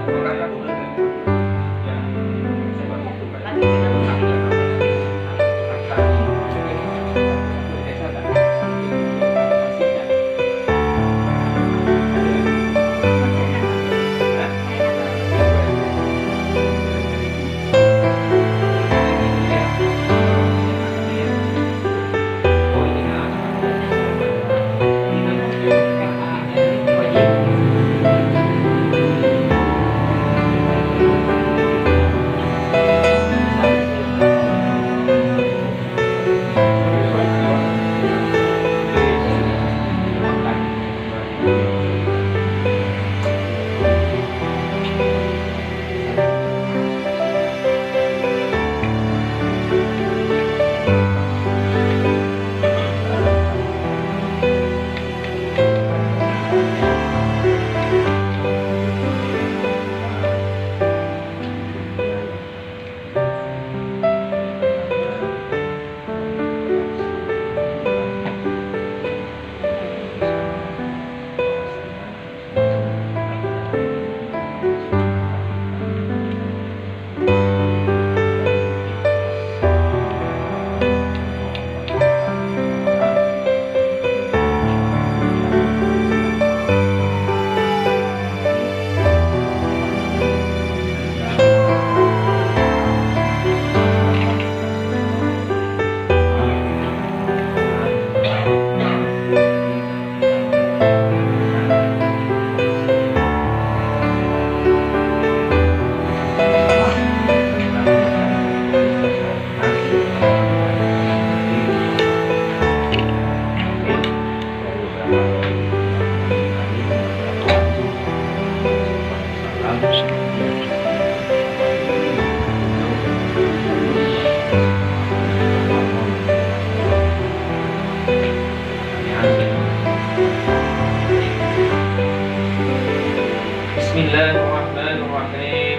Bismillahirrahmanirrahim.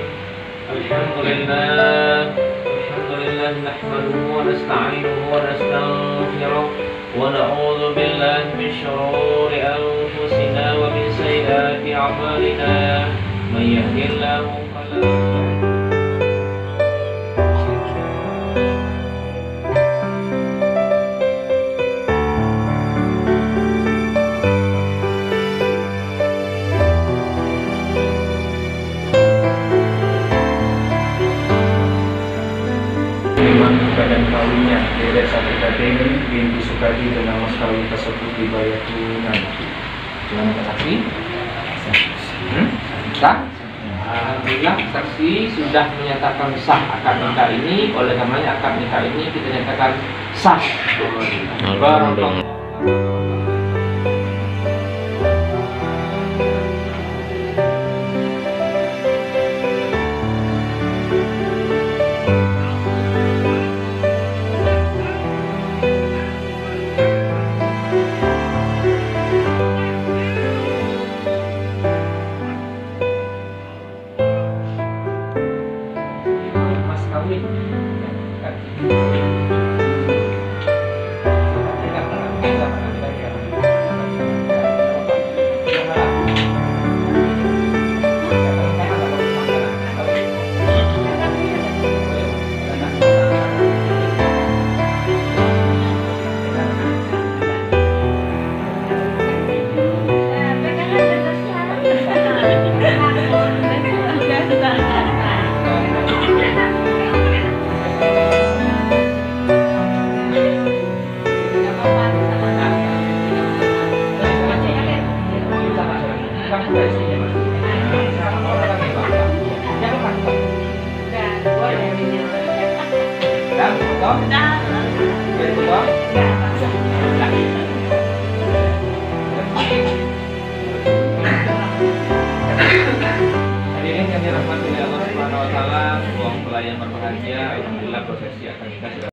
Alhamdulillah nahmaduhu wa nasta'inuhu wa nastaghfiruh wa na'udzu billahi min shururi anfusina wa min sayyiati a'malina. May yahdihillahu fala badan kawinnya Dede Satrikateni binti Sukadi dengan mas kawin tersebut dibayar tunai. Gimana Pak Saksi? Sah? Alhamdulillah saksi sudah menyatakan sah akad nikah ini. Oleh karenanya akad nikah ini kita nyatakan sah. Alhamdulillah. Hadirin yang dirahmati oleh Allah Subhanahu wa taala, pelayan berbahagia, alhamdulillah prosesi akad nikah